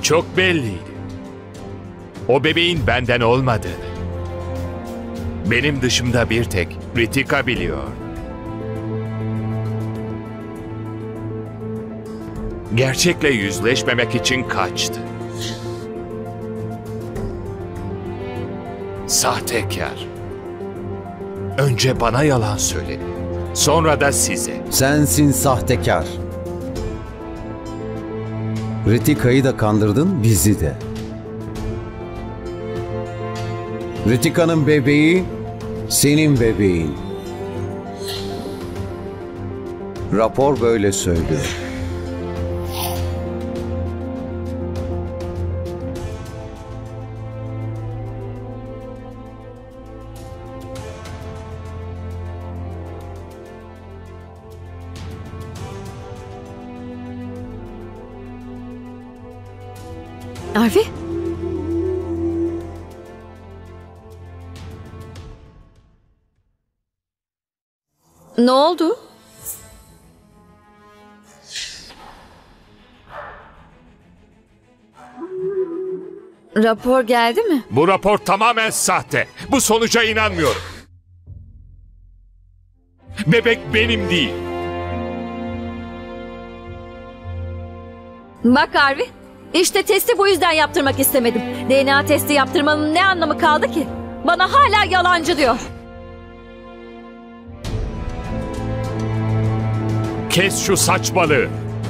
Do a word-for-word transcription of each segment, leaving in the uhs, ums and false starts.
Çok belliydi. O bebeğin benden olmadığını benim dışımda bir tek Ritika biliyor. Gerçekle yüzleşmemek için kaçtı. Sahtekar. Önce bana yalan söyledi. Sonra da size. Sensin sahtekar. Ritika'yı da kandırdın, bizi de. Ritika'nın bebeği senin bebeğin. Rapor böyle söylüyor. Arvi? Ne oldu? Rapor geldi mi? Bu rapor tamamen sahte. Bu sonuca inanmıyorum. Bebek benim değil. Bak Arvi, işte testi bu yüzden yaptırmak istemedim. D N A testi yaptırmanın ne anlamı kaldı ki? Bana hala yalancı diyor. Kes şu saçmalığı.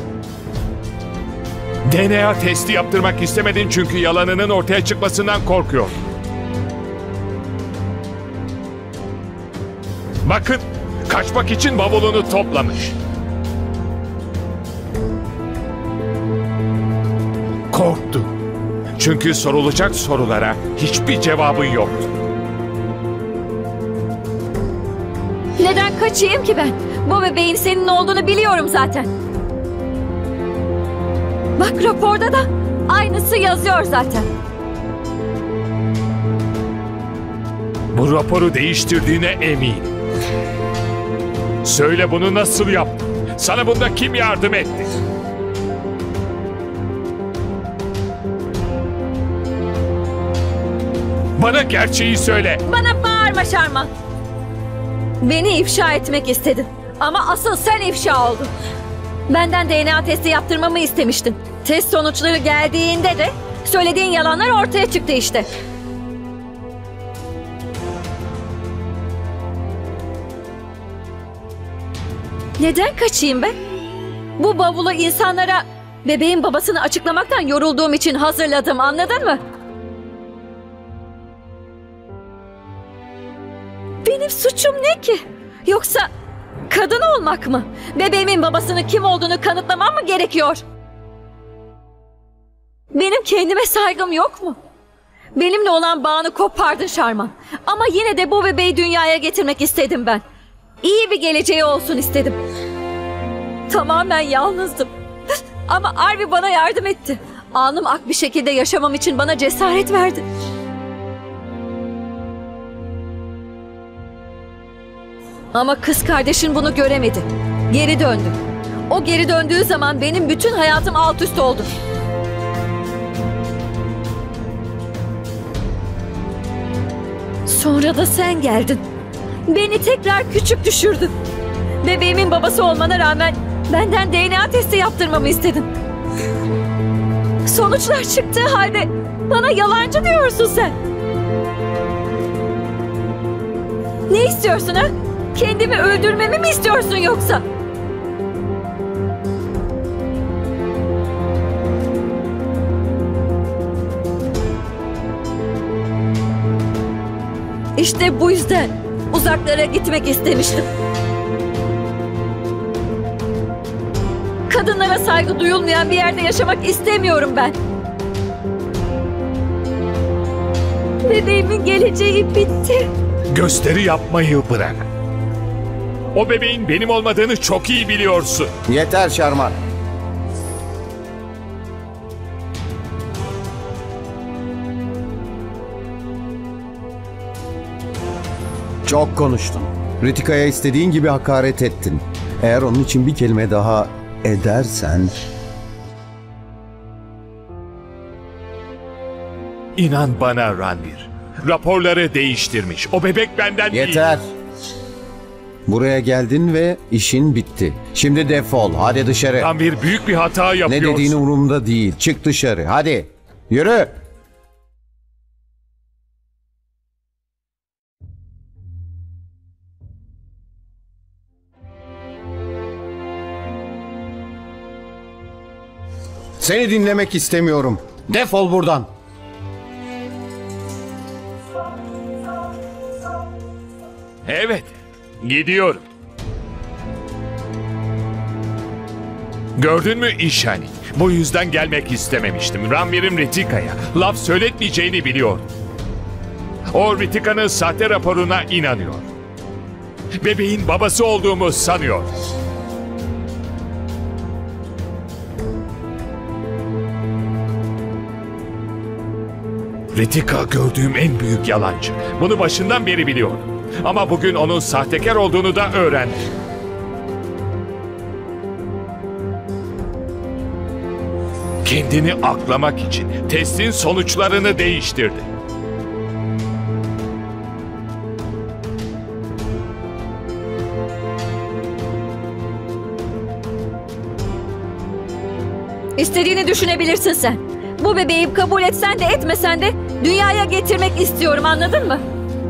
D N A testi yaptırmak istemedin çünkü yalanının ortaya çıkmasından korkuyor. Bakın, kaçmak için bavulunu toplamış. Korktu. Çünkü sorulacak sorulara hiçbir cevabın yoktu. Neden kaçayım ki ben? Bu bebeğin senin olduğunu biliyorum zaten. Bak raporda da aynısı yazıyor zaten. Bu raporu değiştirdiğine eminim. Söyle, bunu nasıl yaptın? Sana bunda kim yardım etti? Bana gerçeği söyle. Bana bağırma Şarman. Beni ifşa etmek istedin. Ama asıl sen ifşa oldun. Benden D N A testi yaptırmamı istemiştin. Test sonuçları geldiğinde de söylediğin yalanlar ortaya çıktı işte. Neden kaçayım ben? Bu bavulu insanlara bebeğin babasını açıklamaktan yorulduğum için hazırladım, anladın mı? Benim suçum ne ki? Yoksa kadın olmak mı? Bebeğimin babasının kim olduğunu kanıtlamam mı gerekiyor? Benim kendime saygım yok mu? Benimle olan bağını kopardın Şarman. Ama yine de bu bebeği dünyaya getirmek istedim ben. İyi bir geleceği olsun istedim. Tamamen yalnızdım. Ama Arvi bana yardım etti. Alnım ak bir şekilde yaşamam için bana cesaret verdi. Ama kız kardeşin bunu göremedi. Geri döndü. O geri döndüğü zaman benim bütün hayatım alt üst oldu. Sonra da sen geldin. Beni tekrar küçük düşürdün. Bebeğimin babası olmana rağmen benden D N A testi yaptırmamı istedin. Sonuçlar çıktığı halde bana yalancı diyorsun sen. Ne istiyorsun ha? Kendimi öldürmemi mi istiyorsun yoksa? İşte bu yüzden uzaklara gitmek istemiştim. Kadınlara saygı duyulmayan bir yerde yaşamak istemiyorum ben. Bebeğimin geleceği bitti. Gösteri yapmayı bırak. O bebeğin benim olmadığını çok iyi biliyorsun. Yeter Şarman. Çok konuştun. Ritika'ya istediğin gibi hakaret ettin. Eğer onun için bir kelime daha edersen... İnan bana Ranvir. Raporları değiştirmiş. O bebek benden değil. Yeter. Buraya geldin ve işin bitti. Şimdi defol. Hadi dışarı. Ranvir büyük bir hata Ne yapıyorsun. dediğin umurumda değil. Çık dışarı. Hadi. Yürü. Seni dinlemek istemiyorum. Defol buradan. Evet. Gidiyorum. Gördün mü İşani? Bu yüzden gelmek istememiştim. Ranvir'in Ritika'ya laf söyletmeyeceğini biliyordum. O Ritika'nın sahte raporuna inanıyor. Bebeğin babası olduğumu sanıyor. Ritika gördüğüm en büyük yalancı. Bunu başından beri biliyordum. Ama bugün onun sahtekar olduğunu da öğrendim. Kendini aklamak için testin sonuçlarını değiştirdi. İstediğini düşünebilirsin sen. Bu bebeği kabul etsen de etmesen de dünyaya getirmek istiyorum, anladın mı?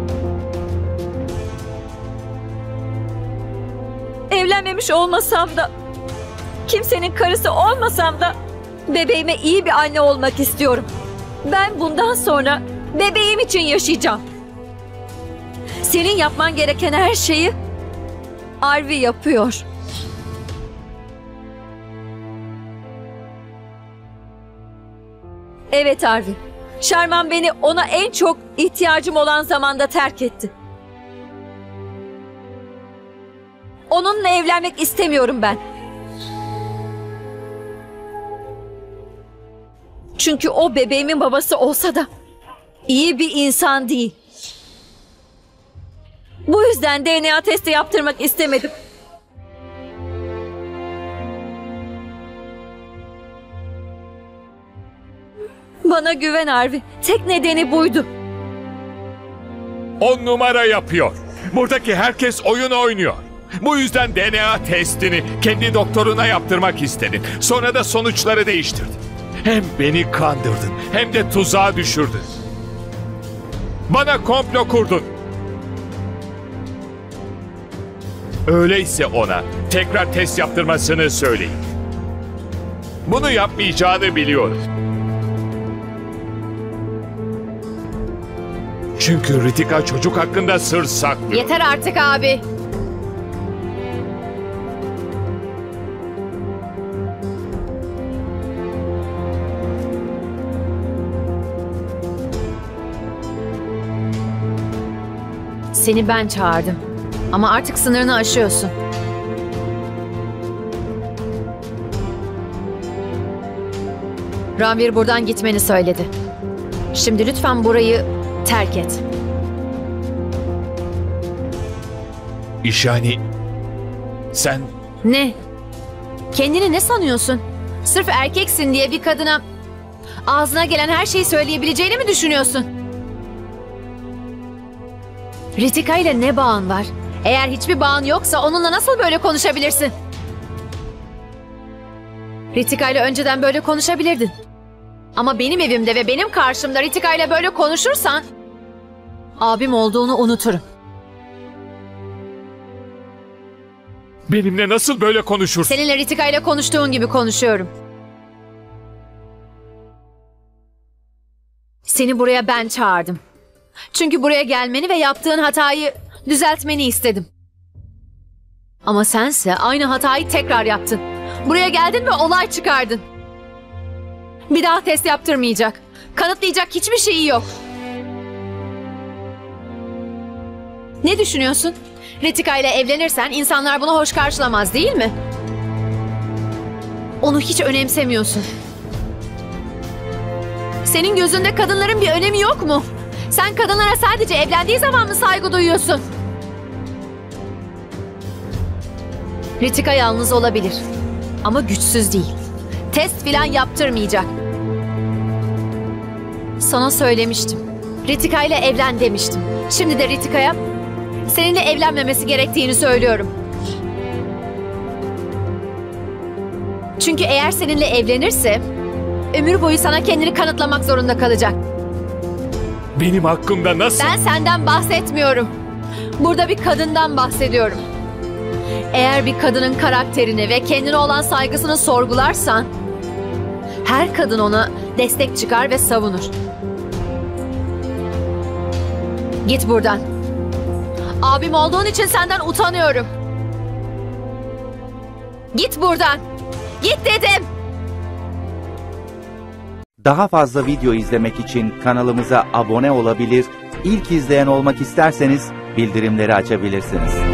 Evlenmemiş olmasam da, kimsenin karısı olmasam da bebeğime iyi bir anne olmak istiyorum. Ben bundan sonra bebeğim için yaşayacağım. Senin yapman gereken her şeyi Arvi yapıyor. Evet Arvi. Sharman beni ona en çok ihtiyacım olan zamanda terk etti. Onunla evlenmek istemiyorum ben. Çünkü o bebeğimin babası olsa da iyi bir insan değil. Bu yüzden D N A testi yaptırmak istemedim. Bana güven Arvi. Tek nedeni buydu. On numara yapıyor. Buradaki herkes oyun oynuyor. Bu yüzden D N A testini kendi doktoruna yaptırmak istedin. Sonra da sonuçları değiştirdin. Hem beni kandırdın hem de tuzağa düşürdün. Bana komplo kurdun. Öyleyse ona tekrar test yaptırmasını söyleyin. Bunu yapmayacağını biliyorum. Çünkü Ritika çocuk hakkında sır saklıyor. Yeter artık abi. Seni ben çağırdım. Ama artık sınırını aşıyorsun. Ranvir buradan gitmeni söyledi. Şimdi lütfen burayı terk et. İşani, sen Ne? Kendini ne sanıyorsun? Sırf erkeksin diye bir kadına ağzına gelen her şeyi söyleyebileceğini mi düşünüyorsun? Ritika ile ne bağın var? Eğer hiçbir bağın yoksa onunla nasıl böyle konuşabilirsin? Ritika ile önceden böyle konuşabilirdin. Ama benim evimde ve benim karşımda Ritika ile böyle konuşursan abim olduğunu unuturum. benimle nasıl böyle konuşursun? Seninle Ritika ile konuştuğun gibi konuşuyorum. Seni buraya ben çağırdım. Çünkü buraya gelmeni ve yaptığın hatayı düzeltmeni istedim. Ama sense aynı hatayı tekrar yaptın. Buraya geldin ve olay çıkardın. Bir daha test yaptırmayacak. Kanıtlayacak hiçbir şeyi yok. Ne düşünüyorsun? Ritika ile evlenirsen insanlar bunu hoş karşılamaz değil mi? Onu hiç önemsemiyorsun. Senin gözünde kadınların bir önemi yok mu? Sen kadınlara sadece evlendiği zaman mı saygı duyuyorsun? Ritika yalnız olabilir. Ama güçsüz değil. Test filan yaptırmayacak. Sana söylemiştim. Ritika ile evlen demiştim. Şimdi de Ritika'ya seninle evlenmemesi gerektiğini söylüyorum. Çünkü eğer seninle evlenirse ömür boyu sana kendini kanıtlamak zorunda kalacak. Benim hakkımda nasıl? Ben senden bahsetmiyorum. Burada bir kadından bahsediyorum. Eğer bir kadının karakterini ve kendine olan saygısını sorgularsan, her kadın ona destek çıkar ve savunur. Git buradan. Abim olduğun için senden utanıyorum. Git buradan. Git dedim. Daha fazla video izlemek için kanalımıza abone olabilir, ilk izleyen olmak isterseniz bildirimleri açabilirsiniz.